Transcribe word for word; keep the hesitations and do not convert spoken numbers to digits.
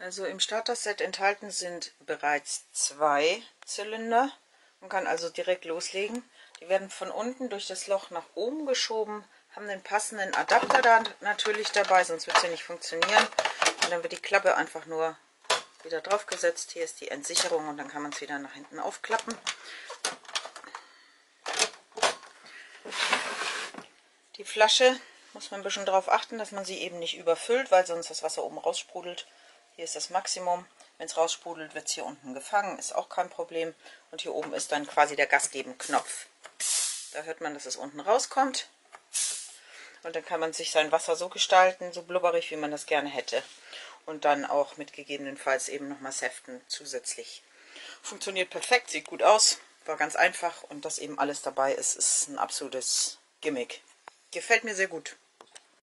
Also im Starter-Set enthalten sind bereits zwei Zylinder. Man kann also direkt loslegen. Die werden von unten durch das Loch nach oben geschoben, haben den passenden Adapter da natürlich dabei, sonst wird sie nicht funktionieren. Und dann wird die Klappe einfach nur wieder draufgesetzt. Hier ist die Entsicherung und dann kann man es wieder nach hinten aufklappen. Die Flasche muss man ein bisschen darauf achten, dass man sie eben nicht überfüllt, weil sonst das Wasser oben raussprudelt. Hier ist das Maximum. Wenn es raussprudelt, wird es hier unten gefangen. Ist auch kein Problem. Und hier oben ist dann quasi der Gasgeben-Knopf. Da hört man, dass es unten rauskommt. Und dann kann man sich sein Wasser so gestalten, so blubberig, wie man das gerne hätte. Und dann auch mit gegebenenfalls eben nochmal säften zusätzlich. Funktioniert perfekt, sieht gut aus. War ganz einfach. Und dass eben alles dabei ist, ist ein absolutes Gimmick. Gefällt mir sehr gut.